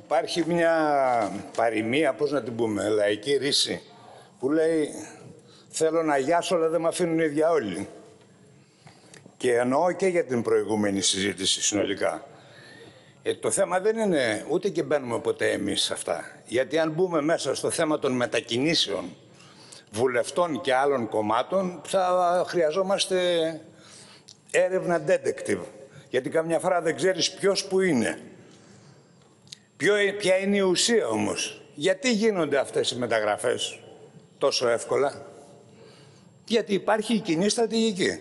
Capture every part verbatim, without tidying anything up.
Υπάρχει μια παροιμία, πώς να την πούμε, λαϊκή ρίση, που λέει θέλω να γιάσω αλλά δεν με αφήνουν οι ίδια όλοι. Και εννοώ και για την προηγούμενη συζήτηση συνολικά. Ε, το θέμα δεν είναι ούτε και μπαίνουμε ποτέ εμείς σε αυτά. Γιατί αν μπούμε μέσα στο θέμα των μετακινήσεων βουλευτών και άλλων κομμάτων θα χρειαζόμαστε έρευνα detective. Γιατί καμιά φορά δεν ξέρεις ποιος που είναι. Ποιο, ποια είναι η ουσία όμως. Γιατί γίνονται αυτές οι μεταγραφές τόσο εύκολα. Γιατί υπάρχει η κοινή στρατηγική.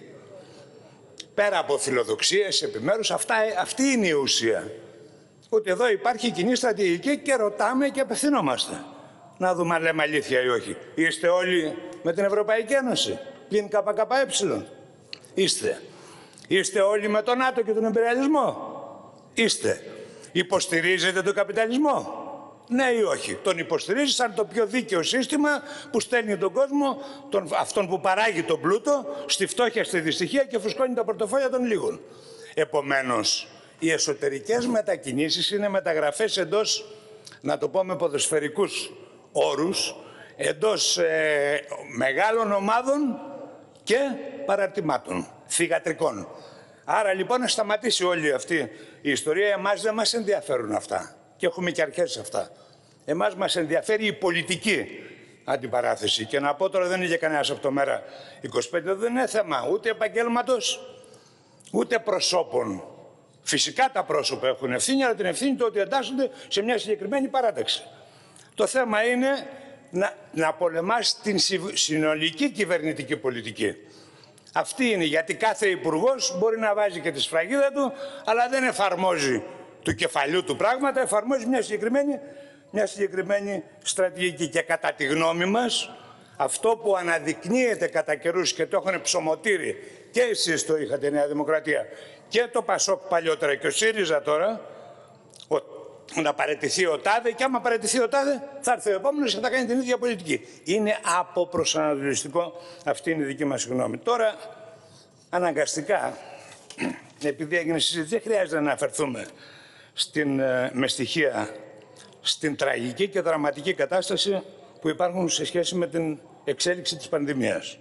Πέρα από φιλοδοξίες, επιμέρους, αυτά, αυτή είναι η ουσία. Ότι εδώ υπάρχει η κοινή στρατηγική και ρωτάμε και απευθυνόμαστε. Να δούμε αν λέμε αλήθεια ή όχι. Είστε όλοι με την Ευρωπαϊκή Ένωση, πλην ΚΚΕ. Είστε. Είστε όλοι με τον ΝΑΤΟ και τον Ιμπεριαλισμό. Είστε. Υποστηρίζετε τον καπιταλισμό. Ναι ή όχι. Τον υποστηρίζει σαν το πιο δίκαιο σύστημα που στέλνει τον κόσμο, τον, αυτόν που παράγει τον πλούτο, στη φτώχεια, στη δυστυχία και φουσκώνει τα πορτοφόλια των λίγων. Επομένως, οι εσωτερικές μετακινήσεις είναι μεταγραφές εντός, να το πω με ποδοσφαιρικούς όρους, εντός ε, μεγάλων ομάδων και παραρτημάτων, θυγατρικών. Άρα λοιπόν να σταματήσει όλη αυτή η ιστορία. Εμάς δεν μας ενδιαφέρουν αυτά. Και έχουμε και αρχές σε αυτά. Εμάς μας ενδιαφέρει η πολιτική αντιπαράθεση. Και να πω τώρα δεν είναι για κανένας από το Μέρα είκοσι πέντε, δεν είναι θέμα ούτε επαγγέλματος, ούτε προσώπων. Φυσικά τα πρόσωπα έχουν ευθύνη, αλλά την ευθύνη το ότι εντάσσονται σε μια συγκεκριμένη παράταξη. Το θέμα είναι να, να πολεμάς την συνολική κυβερνητική πολιτική. Αυτή είναι, γιατί κάθε υπουργός μπορεί να βάζει και τη σφραγίδα του, αλλά δεν εφαρμόζει του κεφαλιού του πράγματα, εφαρμόζει μια συγκεκριμένη, μια συγκεκριμένη στρατηγική. Και κατά τη γνώμη μας, αυτό που αναδεικνύεται κατά καιρούς και το έχουν ψωμοτήρι, και εσείς το είχατε, η Νέα Δημοκρατία, και το Πασόκ παλιότερα και ο ΣΥΡΙΖΑ τώρα, ο, να παραιτηθεί ο τάδε, και άμα παραιτηθεί ο τάδε θα έρθει ο επόμενος και θα κάνει την ίδια πολιτική. Είναι αποπροσανατολιστικό, αυτή είναι η δική μας γνώμη. Τώρα, αναγκαστικά, επειδή έγινε συζήτηση, δεν χρειάζεται να αναφερθούμε στην, με στοιχεία στην τραγική και δραματική κατάσταση που υπάρχουν σε σχέση με την εξέλιξη της πανδημίας.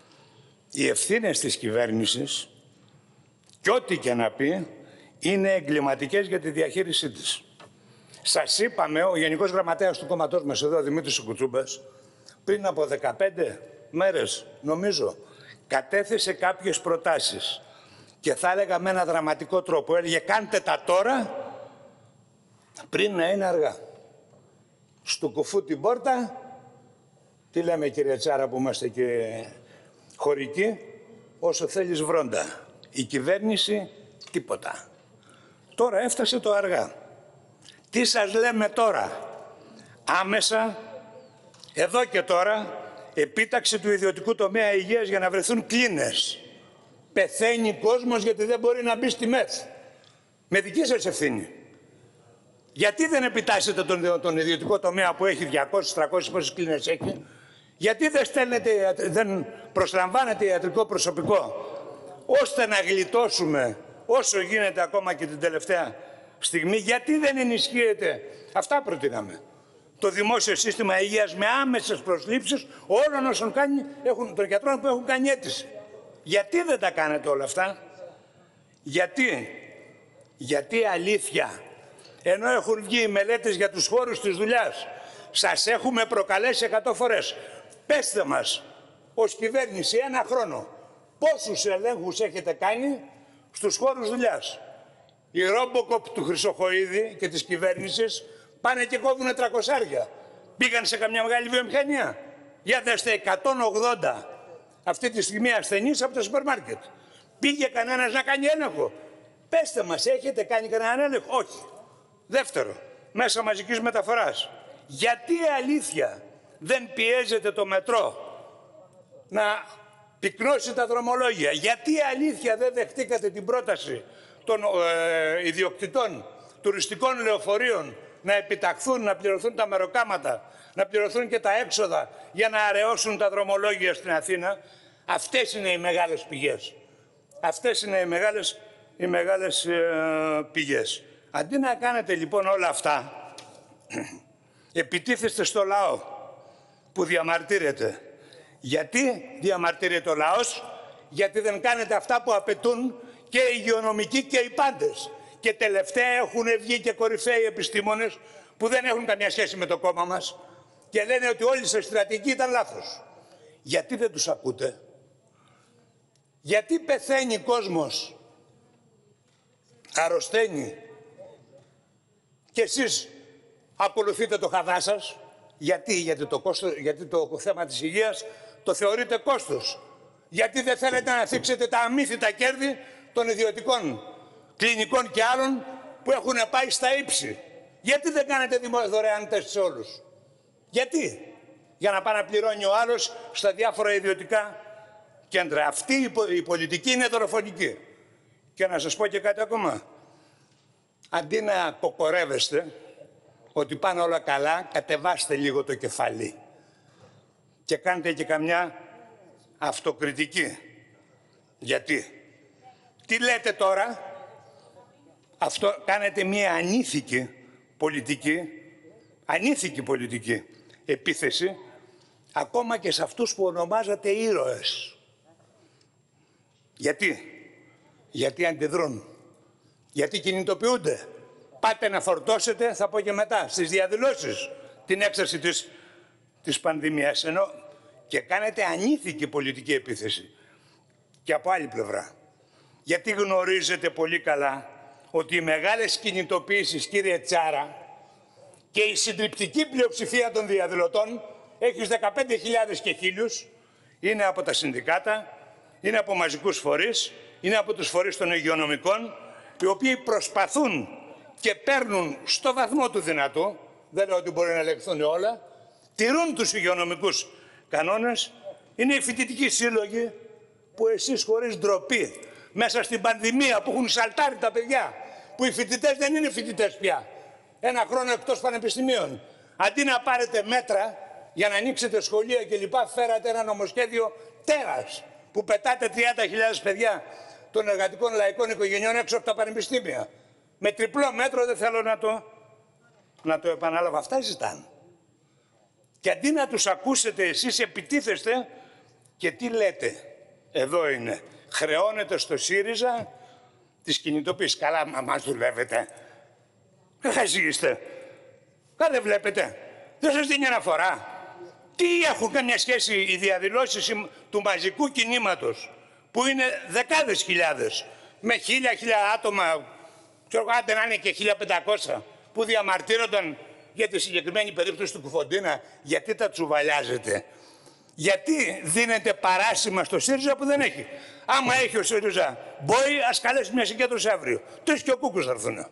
Οι ευθύνες της κυβέρνησης, και ό,τι και να πει, είναι εγκληματικές για τη διαχείρισή της. Σας είπαμε, ο Γενικός Γραμματέας του κόμματός μας εδώ, ο Δημήτρης Κουτσούμπας, πριν από δεκαπέντε μέρες, νομίζω, κατέθεσε κάποιες προτάσεις. Και θα έλεγα με ένα δραματικό τρόπο. Έλεγε κάντε τα τώρα πριν να είναι αργά. Στο κουφού την πόρτα, τι λέμε κύριε Τσάρα που είμαστε και χωρικοί, όσο θέλεις βρόντα. Η κυβέρνηση τίποτα. Τώρα έφτασε το αργά. Τι σας λέμε τώρα. Άμεσα, εδώ και τώρα, επίταξη του ιδιωτικού τομέα υγείας για να βρεθούν κλίνες. Πεθαίνει κόσμος γιατί δεν μπορεί να μπει στη ΜΕΘ. Με δική σας ευθύνη. Γιατί δεν επιτάσσετε τον, τον ιδιωτικό τομέα που έχει διακόσιες τριακόσιες πόσες κλίνες έχει. Γιατί δεν, στέλνετε, δεν προσλαμβάνετε ιατρικό προσωπικό ώστε να γλιτώσουμε όσο γίνεται ακόμα και την τελευταία στιγμή. Γιατί δεν ενισχύεται. Αυτά προτείναμε. Το δημόσιο σύστημα υγείας με άμεσες προσλήψεις όλων όσων κάνει, έχουν, των γιατρών που έχουν κάνει αίτηση. Γιατί δεν τα κάνετε όλα αυτά. Γιατί. Γιατί αλήθεια. Ενώ έχουν βγει οι μελέτες για τους χώρους της δουλειάς. Σας έχουμε προκαλέσει εκατό φορές. Πέστε μας, ως κυβέρνηση ένα χρόνο, πόσους ελέγχους έχετε κάνει στους χώρους δουλειάς. Οι Ρόμποκοπ του Χρυσοχοΐδη και της κυβέρνησης πάνε και κόβουν τριακόσια. Πήγαν σε καμιά μεγάλη βιομηχανία. Για δέστε εκατόν ογδόντα. Αυτή τη στιγμή ασθενείς από το σούπερ μάρκετ. Πήγε κανένας να κάνει έλεγχο. Πέστε μας, έχετε κάνει κανέναν έλεγχο. Όχι. Δεύτερο, μέσα μαζικής μεταφοράς. Γιατί αλήθεια δεν πιέζεται το μετρό να πυκνώσει τα δρομολόγια. Γιατί αλήθεια δεν δεχτήκατε την πρόταση των ε, ιδιοκτητών τουριστικών λεωφορείων να επιταχθούν, να πληρωθούν τα μεροκάματα, να πληρωθούν και τα έξοδα για να αραιώσουν τα δρομολόγια στην Αθήνα. Αυτές είναι οι μεγάλες πηγές. Αυτές είναι οι μεγάλες, οι μεγάλες ε, πηγές. Αντί να κάνετε λοιπόν όλα αυτά, επιτίθεστε στο λαό που διαμαρτύρεται. Γιατί διαμαρτύρεται ο λαός? Γιατί δεν κάνετε αυτά που απαιτούν και οι υγειονομικοί και οι πάντες. Και τελευταία έχουν βγει και κορυφαίοι επιστήμονες που δεν έχουν καμία σχέση με το κόμμα μας και λένε ότι όλη η στρατηγική ήταν λάθος. Γιατί δεν τους ακούτε? Γιατί πεθαίνει κόσμος, αρρωσταίνει και εσείς ακολουθείτε το χαδά σας? Γιατί? Γιατί το, κόστος, γιατί το θέμα της υγείας το θεωρείτε κόστος. Γιατί δεν θέλετε να θίξετε τα αμύθιτα κέρδη των ιδιωτικών κλινικών και άλλων που έχουν πάει στα ύψη? Γιατί δεν κάνετε δωρεάν τεστ σε όλους? Γιατί? Για να πάει να πληρώνει ο άλλος στα διάφορα ιδιωτικά κέντρα. Αυτή η πολιτική είναι δωροφονική. Και να σας πω και κάτι ακόμα. Αντί να κοκορεύεστε ότι πάνε όλα καλά, κατεβάστε λίγο το κεφάλι και κάντε και καμιά αυτοκριτική. Γιατί? Τι λέτε τώρα? Αυτό κάνετε μια ανήθικη πολιτική, ανήθικη πολιτική επίθεση ακόμα και σε αυτούς που ονομάζατε ήρωες. Γιατί? Γιατί αντιδρούν. Γιατί κινητοποιούνται. Πάτε να φορτώσετε, θα πω και μετά, στις διαδηλώσεις την έξαρση της, της πανδημίας. Ενώ και κάνετε ανήθικη πολιτική επίθεση. Και από άλλη πλευρά. Γιατί γνωρίζετε πολύ καλά ότι οι μεγάλες κινητοποιήσεις, κύριε Τσάρα, και η συντριπτική πλειοψηφία των διαδηλωτών, έχεις δεκαπέντε χιλιάδες και χίλιους, είναι από τα συνδικάτα, είναι από μαζικούς φορείς, είναι από τους φορείς των υγειονομικών, οι οποίοι προσπαθούν και παίρνουν στο βαθμό του δυνατού, δεν λέω ότι μπορεί να ελεγχθούν όλα, τηρούν τους υγειονομικούς κανόνες, είναι οι φοιτητικοί σύλλογοι που εσείς χωρίς ντροπή, μέσα στην πανδημία που έχουν σαλτάρει τα παιδιά, που οι φοιτητές δεν είναι φοιτητές πια, ένα χρόνο εκτός πανεπιστημίων. Αντί να πάρετε μέτρα για να ανοίξετε σχολεία κλπ, φέρατε ένα νομοσχέδιο τέρας που πετάτε τριάντα χιλιάδες παιδιά των εργατικών λαϊκών οικογενειών έξω από τα πανεπιστήμια. Με τριπλό μέτρο, δεν θέλω να το, να το επαναλάβω. Αυτά ζητάνε. Και αντί να τους ακούσετε εσείς, επιτίθεστε και τι λέτε? Εδώ είναι. Χρεώνετε στο ΣΥΡΙΖΑ τις κινητοποίησεις. Καλά, μα μας δουλεύετε. Χαζί είστε. Καλά, δεν βλέπετε. Δεν σας δίνει αναφορά. Τι έχουν καμιά σχέση οι διαδηλώσεις του μαζικού κινήματος, που είναι δεκάδες χιλιάδες, με χίλια, χίλια άτομα, ξέρω άντε να είναι και χίλια πεντακόσια, που διαμαρτύρονταν για τη συγκεκριμένη περίπτωση του Κουφοντίνα? Γιατί τα τσουβαλιάζετε? Γιατί δίνετε παράσημα στο ΣΥΡΙΖΑ που δεν έχει? Άμα έχει ο ΣΥΡΙΖΑ μπορεί, ας καλέσει μια συγκέντρωση αύριο. Τρεις και ο Κούκος θα έρθουν.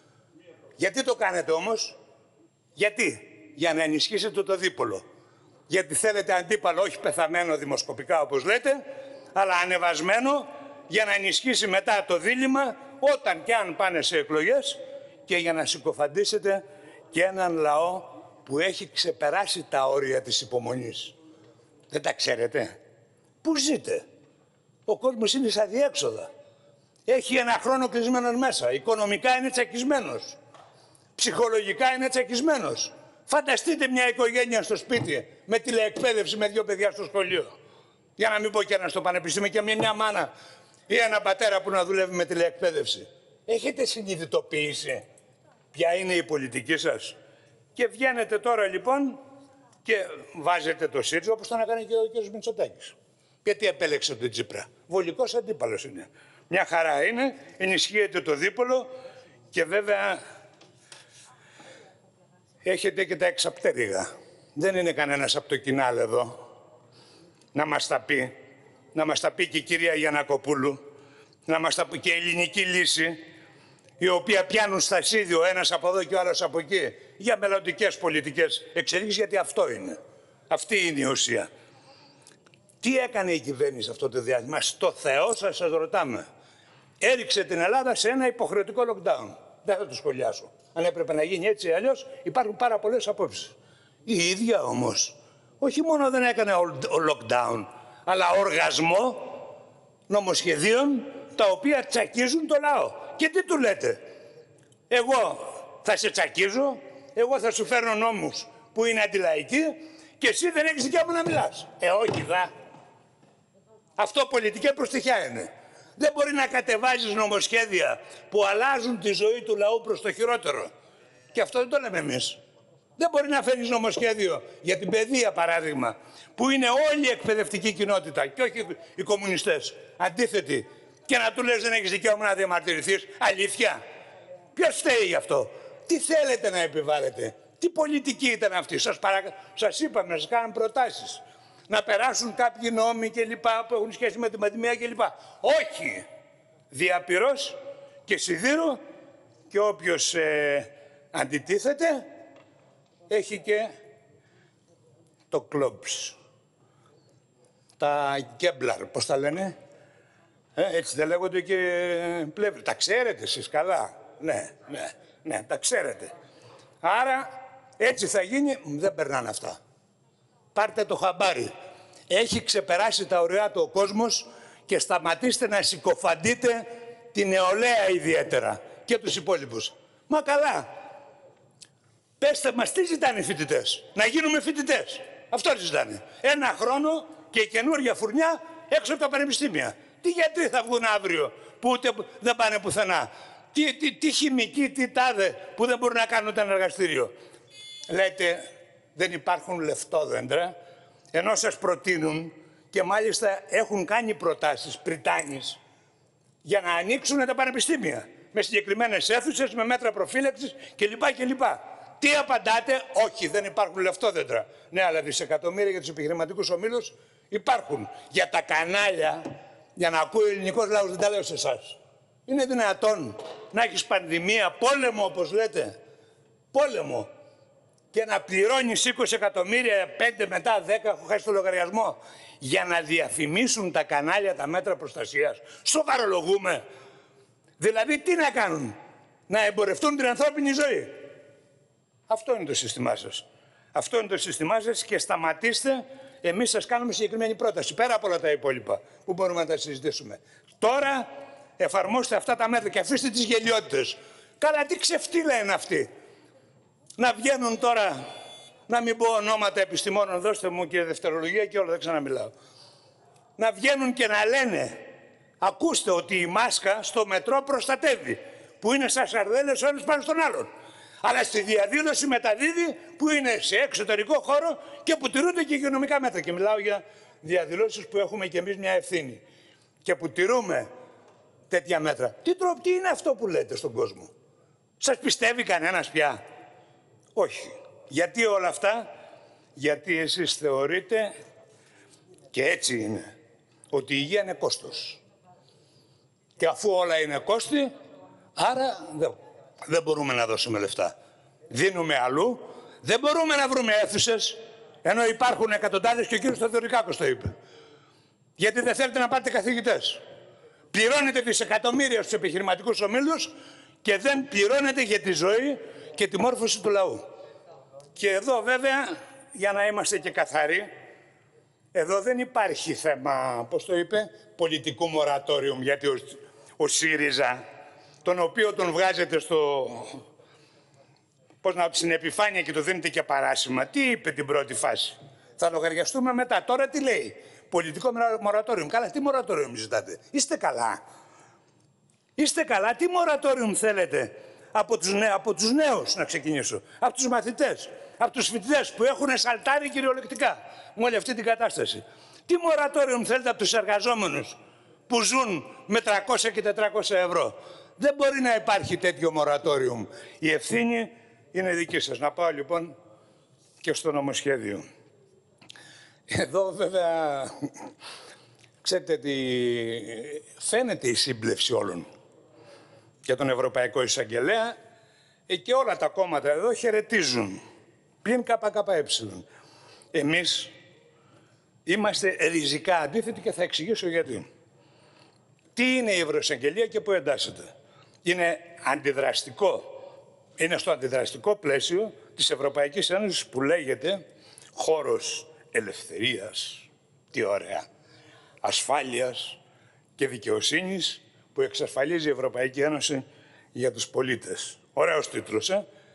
Γιατί το κάνετε όμως? Γιατί? Για να ενισχύσετε το δίπολο. Γιατί θέλετε αντίπαλο, όχι πεθαμένο δημοσκοπικά όπως λέτε, αλλά ανεβασμένο, για να ενισχύσει μετά το δίλημμα όταν και αν πάνε σε εκλογές, και για να συκοφαντήσετε και έναν λαό που έχει ξεπεράσει τα όρια της υπομονής. Δεν τα ξέρετε? Πού ζείτε? Ο κόσμος είναι στα διέξοδα. Έχει ένα χρόνο κλεισμένος μέσα. Οικονομικά είναι τσακισμένος. Ψυχολογικά είναι τσακισμένος. Φανταστείτε μια οικογένεια στο σπίτι με τηλεεκπαίδευση, με δύο παιδιά στο σχολείο. Για να μην πω και ένα στο πανεπιστήμιο, και με μια μάνα ή ένα πατέρα που να δουλεύει με τηλεεκπαίδευση. Έχετε συνειδητοποιήσει ποια είναι η πολιτική σας? Και βγαίνετε τώρα λοιπόν και βάζετε το ΣΥΡΙΖΑ, όπως τον έκανε και ο κ. Μητσοτάκης. Γιατί επέλεξε τον Τσίπρα? Βολικός αντίπαλος είναι. Μια χαρά είναι, ενισχύεται το δίπολο και βέβαια έχετε και τα εξαπτέρυγα. Δεν είναι κανένας από το κοινάλ εδώ να μας τα πει. Να μας τα πει και η κυρία Γιαννακοπούλου, να μας τα πει και η Ελληνική Λύση, η οποία πιάνουν στασίδι ο ένας από εδώ και ο άλλος από εκεί για μελλοντικές πολιτικές εξελίξεις, γιατί αυτό είναι. Αυτή είναι η ουσία. Τι έκανε η κυβέρνηση αυτό το διάστημα? Στο Θεό σας, σας ρωτάμε. Έριξε την Ελλάδα σε ένα υποχρεωτικό lockdown. Δεν θα το σχολιάσω. Αν έπρεπε να γίνει έτσι ή αλλιώς, υπάρχουν πάρα πολλές απόψεις. Η ίδια όμως, όχι μόνο δεν έκανε lockdown, αλλά οργασμό νομοσχεδίων τα οποία τσακίζουν το λαό. Και τι του λέτε? Εγώ θα σε τσακίζω, εγώ θα σου φέρνω νόμους που είναι αντιλαϊκοί και εσύ δεν έχεις δικαίωμα να μιλάς. Ε, όχι δα. Αυτό πολιτική προστιχιά είναι. Δεν μπορεί να κατεβάζεις νομοσχέδια που αλλάζουν τη ζωή του λαού προς το χειρότερο. Και αυτό δεν το λέμε εμείς. Δεν μπορεί να φέρεις νομοσχέδιο για την παιδεία, παράδειγμα, που είναι όλη η εκπαιδευτική κοινότητα και όχι οι κομμουνιστές. Αντίθετη. Και να του λες δεν έχεις δικαίωμα να διαμαρτυρηθείς. Αλήθεια. Ποιος φταίει γι' αυτό? Τι θέλετε να επιβάλλετε? Τι πολιτική ήταν αυτή? Σας, παρα... σας είπαμε, σας κάναμε προτάσεις. Να περάσουν κάποιοι νόμοι και λοιπά που έχουν σχέση με την πανδημία και λοιπά. Όχι. Διαπυρός και σιδήρου και όποιος ε, αντιτίθεται έχει και το κλόμπς. Τα γκέμπλαρ, πώς τα λένε. Ε, έτσι δεν λέγονται και πλεύρη. Τα ξέρετε εσείς καλά. Ναι, ναι, ναι, τα ξέρετε. Άρα έτσι θα γίνει. Δεν περνάνε αυτά. Πάρτε το χαμπάρι. Έχει ξεπεράσει τα ωριά του ο κόσμος και σταματήστε να συκοφαντείτε την νεολαία ιδιαίτερα και τους υπόλοιπους. Μα καλά. Πέστε μας τι ζητάνε οι φοιτητές? Να γίνουμε φοιτητές. Αυτό ζητάνε. Ένα χρόνο και η καινούργια φουρνιά έξω από τα πανεπιστήμια. Τι γιατροί θα βγουν αύριο που ούτε δεν πάνε πουθενά? Τι, τι, τι χημικοί, τι τάδε που δεν μπορούν να κάνουν ούτε ένα εργαστήριο. Λέτε δεν υπάρχουν λεφτόδεντρα, ενώ σας προτείνουν και μάλιστα έχουν κάνει προτάσεις πριτάνης για να ανοίξουν τα πανεπιστήμια με συγκεκριμένες αίθουσες, με μέτρα προφύλαξης κλπ. κλπ. Τι απαντάτε? Όχι, δεν υπάρχουν λεφτόδεντρα. Ναι, αλλά δισεκατομμύρια για τους επιχειρηματικούς ομίλους υπάρχουν. Για τα κανάλια, για να ακούει ο ελληνικός λαός, δεν τα λέω σε εσάς. Είναι δυνατόν να έχεις πανδημία, πόλεμο όπως λέτε, πόλεμο, και να πληρώνεις είκοσι εκατομμύρια, πέντε μετά δέκα, έχω χάσει το λογαριασμό, για να διαφημίσουν τα κανάλια τα μέτρα προστασίας? Σοβαρολογούμε? Δηλαδή τι να κάνουν? Να εμπορευτούν την ανθρώπινη ζωή? Αυτό είναι το σύστημά σας. Αυτό είναι το σύστημά σας και σταματήστε. Εμείς σας κάνουμε συγκεκριμένη πρόταση, πέρα από όλα τα υπόλοιπα που μπορούμε να τα συζητήσουμε. Τώρα εφαρμόστε αυτά τα μέτρα και αφήστε τις γελιότητες. Καλά, τι ξεφτύλα είναι αυτή? Να βγαίνουν τώρα, να μην πω ονόματα επιστημόνων, δώστε μου και δευτερολογία και όλα, δεν ξαναμιλάω. Να βγαίνουν και να λένε, ακούστε ότι η μάσκα στο μετρό προστατεύει, που είναι σαν σαρδέλες όλες πάνω στον άλλον. Αλλά στη διαδήλωση μεταδίδει που είναι σε εξωτερικό χώρο και που τηρούνται και υγειονομικά μέτρα. Και μιλάω για διαδηλώσεις που έχουμε και εμείς μια ευθύνη και που τηρούμε τέτοια μέτρα. Τι, τρο, τι είναι αυτό που λέτε στον κόσμο? Σας πιστεύει κανένας πια? Όχι. Γιατί όλα αυτά? Γιατί εσείς θεωρείτε, και έτσι είναι, ότι η υγεία είναι κόστος. Και αφού όλα είναι κόστη, άρα δεν, δεν μπορούμε να δώσουμε λεφτά. Δίνουμε αλλού, δεν μπορούμε να βρούμε αίθουσες, ενώ υπάρχουν εκατοντάδες και ο κύριος Θεοδωρικάκος το είπε. Γιατί δεν θέλετε να πάτε καθηγητές. Πληρώνετε δισεκατομμύρια στους επιχειρηματικούς ομίλους και δεν πληρώνετε για τη ζωή και τη μόρφωση του λαού. Και εδώ βέβαια, για να είμαστε και καθαροί, εδώ δεν υπάρχει θέμα, πώς το είπε, πολιτικού μορατόριου, γιατί ο, ο ΣΥΡΙΖΑ, τον οποίο τον βγάζετε στο, πώς να, στην επιφάνεια και του δίνετε και παράσημα, τι είπε την πρώτη φάση? Θα λογαριαστούμε μετά. Τώρα τι λέει? Πολιτικό μορατόριο. Καλά, τι μορατόριο ζητάτε? Είστε καλά? Είστε καλά? Τι μορατόριο θέλετε? Από τους, νέ, από τους νέους να ξεκινήσω, από τους μαθητές, από τους φοιτητές που έχουν σαλτάρει κυριολεκτικά με όλη αυτή την κατάσταση. Τι μορατόριο θέλετε από τους εργαζόμενους που ζουν με τριακόσια και τετρακόσια ευρώ? Δεν μπορεί να υπάρχει τέτοιο μορατόριο. Η ευθύνη είναι δική σας. Να πάω λοιπόν και στο νομοσχέδιο. Εδώ βέβαια, ξέρετε τι, φαίνεται η σύμπλευση όλων για τον Ευρωπαϊκό Εισαγγελέα και όλα τα κόμματα εδώ χαιρετίζουν. Πλην ΚΚΕ. Εμείς είμαστε ριζικά αντίθετοι και θα εξηγήσω γιατί. Τι είναι η Ευρωεισαγγελία και πού εντάσσεται? Είναι αντιδραστικό. Είναι στο αντιδραστικό πλαίσιο της Ευρωπαϊκής Ένωσης που λέγεται χώρος ελευθερίας, τι ωραία, ασφάλειας και δικαιοσύνης που εξασφαλίζει η Ευρωπαϊκή Ένωση για τους πολίτες. Ωραίος τίτλος, ε?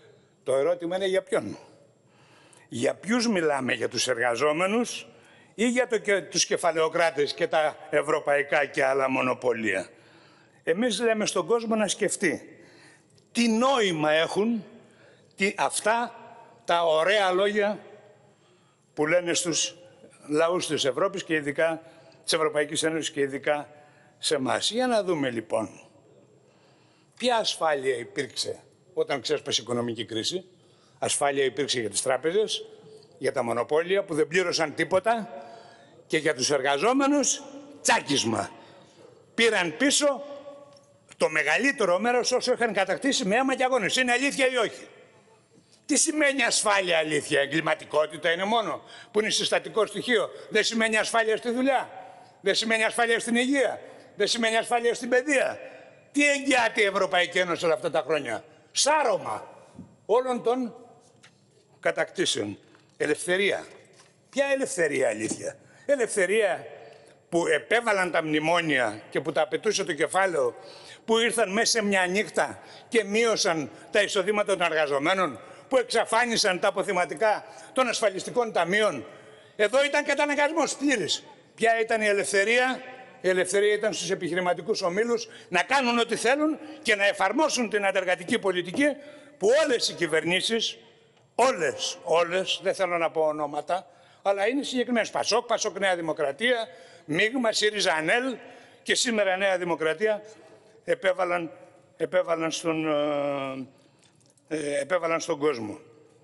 Το ερώτημα είναι για ποιον. Για ποιους μιλάμε, για τους εργαζόμενους ή για το, και, τους κεφαλαιοκράτες και τα ευρωπαϊκά και άλλα μονοπωλία. Εμείς λέμε στον κόσμο να σκεφτεί τι νόημα έχουν τι, αυτά τα ωραία λόγια που λένε στους λαούς της Ευρώπης και ειδικά της Ευρωπαϊκής Ένωσης και ειδικά σε εμάς. Για να δούμε λοιπόν ποια ασφάλεια υπήρξε όταν ξέσπασε η οικονομική κρίση. Ασφάλεια υπήρξε για τις τράπεζες, για τα μονοπόλια που δεν πλήρωσαν τίποτα και για τους εργαζόμενους τσάκισμα. Πήραν πίσω το μεγαλύτερο μέρος όσο είχαν κατακτήσει με αίμα και αγώνες. Είναι αλήθεια ή όχι? Τι σημαίνει ασφάλεια αλήθεια? Εγκληματικότητα είναι μόνο που είναι συστατικό στοιχείο. Δεν σημαίνει ασφάλεια στη δουλειά. Δεν σημαίνει ασφάλεια στην υγεία. Δεν σημαίνει ασφάλεια στην παιδεία. Τι εγγυάται η Ευρωπαϊκή Ένωση όλα αυτά τα χρόνια? Σάρωμα όλων των κατακτήσεων. Ελευθερία. Ποια ελευθερία αλήθεια? Ελευθερία που επέβαλαν τα μνημόνια και που τα απαιτούσε το κεφάλαιο, που ήρθαν μέσα σε μια νύχτα και μείωσαν τα εισοδήματα των εργαζομένων, που εξαφάνισαν τα αποθεματικά των ασφαλιστικών ταμείων. Εδώ ήταν καταναγκασμός πλήρης. Ποια ήταν η ελευθερία? Η ελευθερία ήταν στους επιχειρηματικούς ομίλους να κάνουν ό,τι θέλουν και να εφαρμόσουν την αντεργατική πολιτική που όλες οι κυβερνήσεις, όλες, όλες, δεν θέλω να πω ονόματα, αλλά είναι συγκεκριμένες. Πασόκ, Πασόκ Νέα Δημοκρατία, Μίγμα, ΣΥΡΙΖΑ, ΑΝΕΛ και σήμερα Νέα Δημοκρατία επέβαλαν, επέβαλαν, στον, ε, επέβαλαν στον κόσμο.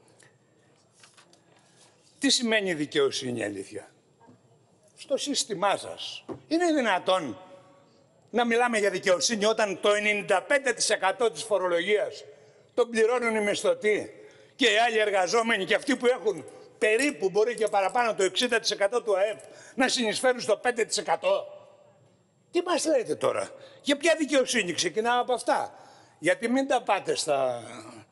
Τι σημαίνει δικαιοσύνη αλήθεια? Στο σύστημά σας. Είναι δυνατόν να μιλάμε για δικαιοσύνη όταν το ενενήντα πέντε τοις εκατό της φορολογίας τον πληρώνουν οι μισθωτοί και οι άλλοι εργαζόμενοι και αυτοί που έχουν περίπου, μπορεί και παραπάνω, το εξήντα τοις εκατό του ΑΕΠ να συνεισφέρουν στο πέντε τοις εκατό. Τι μας λέτε τώρα? Για ποια δικαιοσύνη? Ξεκινάω από αυτά. Γιατί μην τα πάτε στα,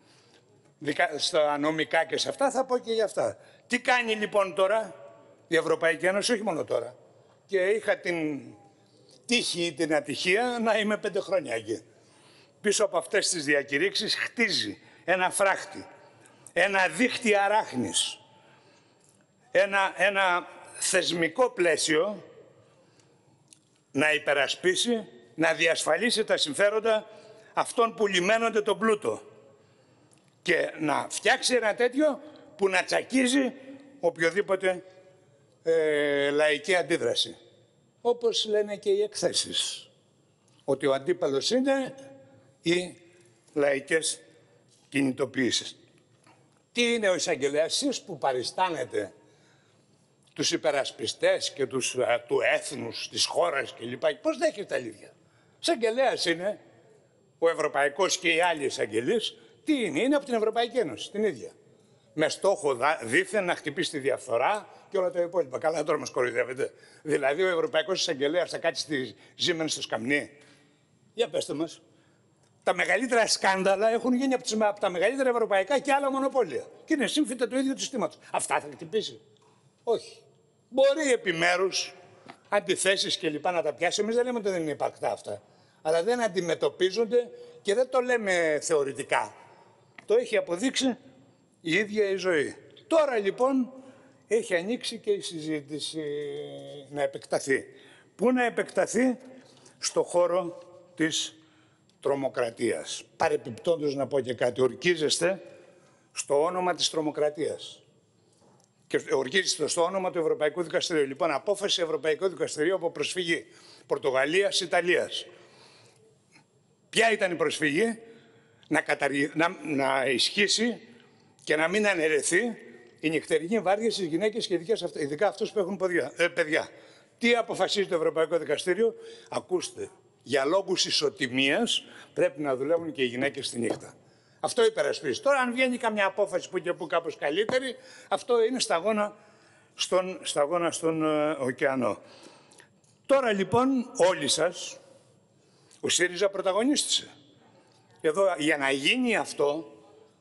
στα νομικά και σε αυτά, θα πω και για αυτά. Τι κάνει λοιπόν τώρα η Ευρωπαϊκή Ένωση? Όχι μόνο τώρα. Και είχα την τύχη ή την ατυχία να είμαι πέντε χρόνια εκεί. Πίσω από αυτές τις διακηρύξεις χτίζει ένα φράχτη, ένα δίχτυ αράχνης, ένα, ένα θεσμικό πλαίσιο να υπερασπίσει, να διασφαλίσει τα συμφέροντα αυτών που λιμένονται τον πλούτο και να φτιάξει ένα τέτοιο που να τσακίζει οποιοδήποτε ε, λαϊκή αντίδραση. Όπως λένε και οι εκθέσεις, ότι ο αντίπαλος είναι οι λαϊκές κινητοποιήσεις. Τι είναι ο εισαγγελέας? Εσείς που παριστάνετε τους υπερασπιστές και τους, α, του έθνους, της χώρας κλπ. Πώς δέχεται τα αλήθεια? Εισαγγελέας είναι ο ευρωπαϊκός και οι άλλοι εισαγγελείς. Τι είναι? Είναι από την Ευρωπαϊκή Ένωση, την ίδια. Με στόχο δήθεν να χτυπήσει τη διαφθορά και όλα τα υπόλοιπα. Καλά, τώρα μας κοροϊδεύετε. Δηλαδή ο ευρωπαϊκός εισαγγελέας θα κάτσει στη Siemens στο σκαμνί? Για πέστε μας. Τα μεγαλύτερα σκάνδαλα έχουν γίνει από, τις, από τα μεγαλύτερα ευρωπαϊκά και άλλα μονοπόλια. Και είναι σύμφωνα του ίδιου του συστήματος. Αυτά θα χτυπήσει? Όχι. Μπορεί επιμέρους αντιθέσεις και λοιπά να τα πιάσει. Εμείς δεν λέμε ότι δεν είναι υπαρκτά αυτά. Αλλά δεν αντιμετωπίζονται και δεν το λέμε θεωρητικά. Το έχει αποδείξει η ίδια η ζωή. Τώρα λοιπόν έχει ανοίξει και η συζήτηση να επεκταθεί. Πού να επεκταθεί? Στο χώρο της τρομοκρατίας. Παρεπιπτόντως να πω και κάτι. Ορκίζεστε στο όνομα της τρομοκρατίας. Και ορκίζεστε στο όνομα του Ευρωπαϊκού Δικαστηρίου. Λοιπόν, απόφαση Ευρωπαϊκού Δικαστηρίου από προσφυγή Πορτογαλίας, Ιταλίας. Ποια ήταν η προσφυγή? Να, καταργη... να... να ισχύσει και να μην αναιρεθεί η νυχτερινή βάρδια στις γυναίκες και ειδικά αυτούς που έχουν ποδιά, ε, παιδιά. Τι αποφασίζει το Ευρωπαϊκό Δικαστήριο? Ακούστε, για λόγους ισοτιμίας πρέπει να δουλεύουν και οι γυναίκες τη νύχτα. Αυτό υπερασπίζει. Τώρα αν βγαίνει καμιά απόφαση που και που κάπως καλύτερη, αυτό είναι σταγόνα στον, σταγόνα στον ε, ωκεανό. Τώρα λοιπόν όλοι σας, ο ΣΥΡΙΖΑ πρωταγωνίστησε. Εδώ για να γίνει αυτό,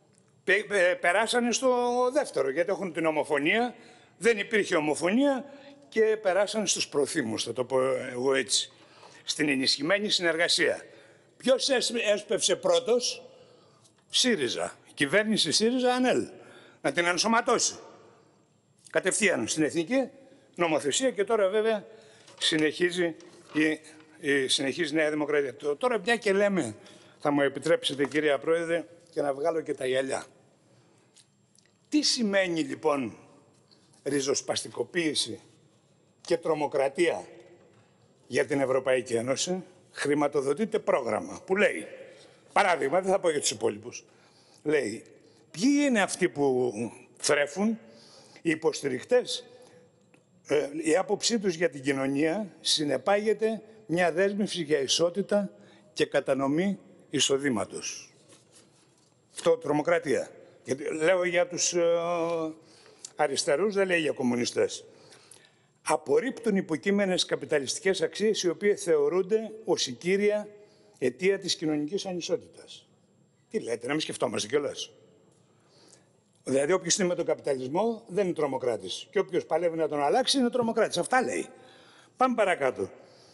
περάσανε στο δεύτερο, γιατί έχουν την ομοφωνία, δεν υπήρχε ομοφωνία και περάσανε στους προθήμους, θα το πω εγώ έτσι, στην ενισχυμένη συνεργασία. Ποιος έσπευσε πρώτος? ΣΥΡΙΖΑ. κυβέρνηση ΣΥΡΙΖΑ-ΑΝΕΛ, να την ενσωματώσει κατευθείαν στην εθνική νομοθεσία και τώρα βέβαια συνεχίζει η, η συνεχίζει η Νέα Δημοκρατία. Τώρα μια και λέμε, θα μου επιτρέψετε κυρία Πρόεδρε, και να βγάλω και τα γυαλιά. Τι σημαίνει λοιπόν ριζοσπαστικοποίηση και τρομοκρατία για την Ευρωπαϊκή Ένωση? Χρηματοδοτείται πρόγραμμα που λέει, παράδειγμα, δεν θα πω για τους υπόλοιπους, λέει ποιοι είναι αυτοί που θρέφουν, οι υποστηριχτές, ε, η άποψή τους για την κοινωνία συνεπάγεται μια δέσμευση για ισότητα και κατανομή εισοδήματος. Αυτό τρομοκρατία. Γιατί, λέω για τους ε, αριστερούς, δεν λέει για κομμουνιστές. Απορρίπτουν υποκείμενες καπιταλιστικές αξίες οι οποίες θεωρούνται ως η κύρια αιτία της κοινωνικής ανισότητας. Τι λέτε, να μην σκεφτόμαστε κιόλας? Δηλαδή, όποιος είναι με τον καπιταλισμό δεν είναι τρομοκράτης. Και όποιος παλεύει να τον αλλάξει είναι τρομοκράτης. Αυτά λέει. Πάμε παρακάτω.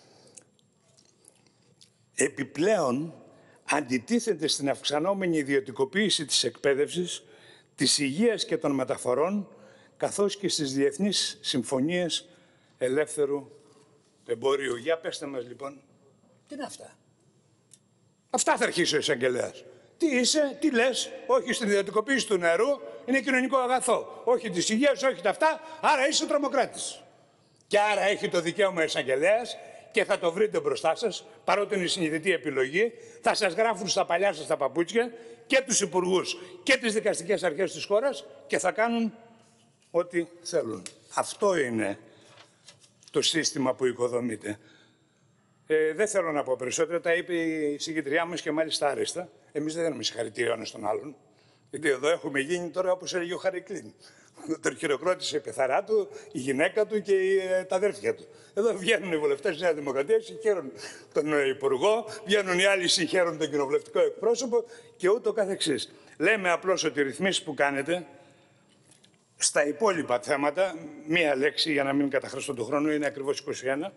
Επιπλέον, αντιτίθεται στην αυξανόμενη ιδιωτικοποίηση της εκπαίδευσης, της υγείας και των μεταφορών, καθώς και στις διεθνείς συμφωνίες ελεύθερου εμπορίου. Για πέστε μας λοιπόν, τι είναι αυτά? Αυτά θα αρχίσει ο εισαγγελέας. Τι είσαι, τι λες? Όχι στην ιδιωτικοποίηση του νερού, είναι κοινωνικό αγαθό. Όχι της υγείας, όχι τα αυτά, άρα είσαι τρομοκράτης. Και άρα έχει το δικαίωμα ο εισαγγελέας και θα το βρείτε μπροστά σας, παρότι είναι η συνειδητή επιλογή, θα σας γράφουν στα παλιά σας τα παπούτσια και τους υπουργούς και τις δικαστικές αρχές της χώρας και θα κάνουν ό,τι θέλουν. Αυτό είναι το σύστημα που οικοδομείται. Ε, δεν θέλω να πω περισσότερα, τα είπε η συγκεντριά μας και μάλιστα άριστα. Εμείς δεν δίνουμε συγχαρητήρια ο ένας τον άλλον. Γιατί εδώ έχουμε γίνει τώρα, όπως έλεγε ο Χαρικλίν. Τον χειροκρότησε η πεθαρά του, η γυναίκα του και τα αδέρφια του. Εδώ βγαίνουν οι βουλευτές της Νέας Δημοκρατίας, συγχαίρουν τον Υπουργό, βγαίνουν οι άλλοι, συγχαίρουν τον κοινοβουλευτικό εκπρόσωπο και ούτω καθεξής. Λέμε απλώς ότι οι ρυθμίσεις που κάνετε στα υπόλοιπα θέματα, μία λέξη για να μην καταχραστώ τον χρόνο, είναι ακριβώς είκοσι ένα,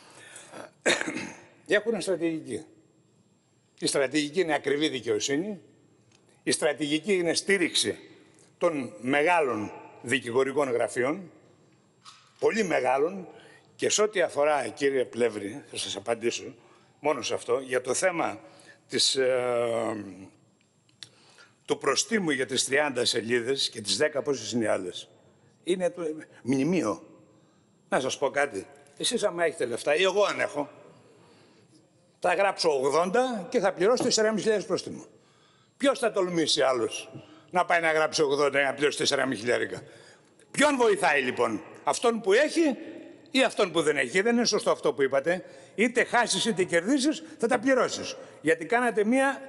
έχουν στρατηγική. Η στρατηγική είναι ακριβή δικαιοσύνη, η στρατηγική είναι στήριξη των μεγάλων δικηγορικών γραφείων, πολύ μεγάλων, και σε ό,τι αφορά, κύριε Πλεύρη, θα σας απαντήσω μόνο σε αυτό, για το θέμα της, ε, του προστίμου για τις τριάντα σελίδες και τις δέκα πόσες είναι οι άλλες. Είναι το μνημείο. Να σας πω κάτι. Εσείς άμα έχετε λεφτά, ή εγώ αν έχω, θα γράψω ογδόντα και θα πληρώσω τέσσερις χιλιάδες πεντακόσια πρόστιμο. Ποιος θα τολμήσει άλλος να πάει να γράψει ογδόντα για να πληρώσει τέσσερις χιλιάδες. Ποιον βοηθάει λοιπόν? Αυτόν που έχει ή αυτόν που δεν έχει? Δεν είναι σωστό αυτό που είπατε. Είτε χάσεις είτε κερδίσεις θα τα πληρώσεις. Γιατί κάνατε μία,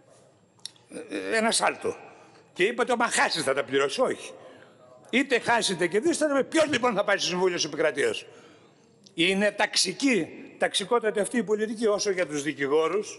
ένα σάλτο. Και είπατε, άμα χάσεις θα τα πληρώσεις. Όχι. Είτε χάσεις είτε κερδίσεις θα τα πληρώσεις. Ποιος λοιπόν θα πάει στο Συμβούλιο της Επικρατείας? Είναι ταξική, ταξικότατη αυτή η πολιτική. Όσο για τους δικηγόρους,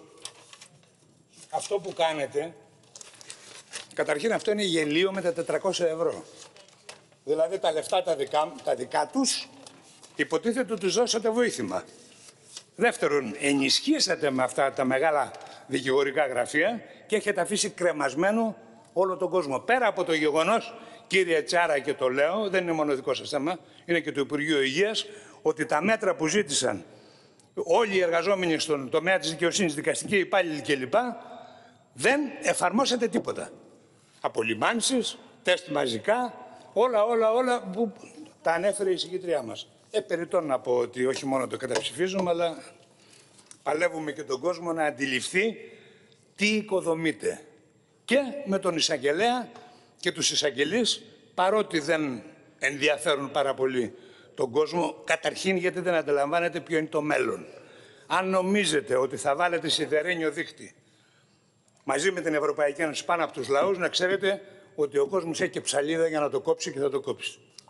αυτό που κάνετε, καταρχήν αυτό είναι γελίο με τα τετρακόσια ευρώ. Δηλαδή τα λεφτά τα δικά, τα δικά τους, υποτίθεται ότι τους δώσατε βοήθημα. Δεύτερον, ενισχύσατε με αυτά τα μεγάλα δικηγορικά γραφεία και έχετε αφήσει κρεμασμένο όλο τον κόσμο. Πέρα από το γεγονός, κύριε Τσάρα, και το λέω, δεν είναι μόνο δικό σας θέμα, είναι και του Υπουργείου Υγείας, ότι τα μέτρα που ζήτησαν όλοι οι εργαζόμενοι στον τομέα της δικαιοσύνης, δικαστικοί υπάλληλοι κλπ, δεν εφαρμόσατε τίποτα. Απολυμάνσεις, τεστ μαζικά, όλα, όλα, όλα που τα ανέφερε η συγκήτριά μας. Ε, περιττών να πω ότι όχι μόνο το καταψηφίζουμε, αλλά παλεύουμε και τον κόσμο να αντιληφθεί τι οικοδομείται. Και με τον εισαγγελέα και τους εισαγγελείς, παρότι δεν ενδιαφέρουν πάρα πολύ τον κόσμο, καταρχήν γιατί δεν αντιλαμβάνεται ποιο είναι το μέλλον. Αν νομίζετε ότι θα βάλετε σιδερένιο δίχτυ μαζί με την Ευρωπαϊκή Ένωση πάνω από τους λαούς, να ξέρετε ότι ο κόσμος έχει και ψαλίδα για να το κόψει και θα το κόψει.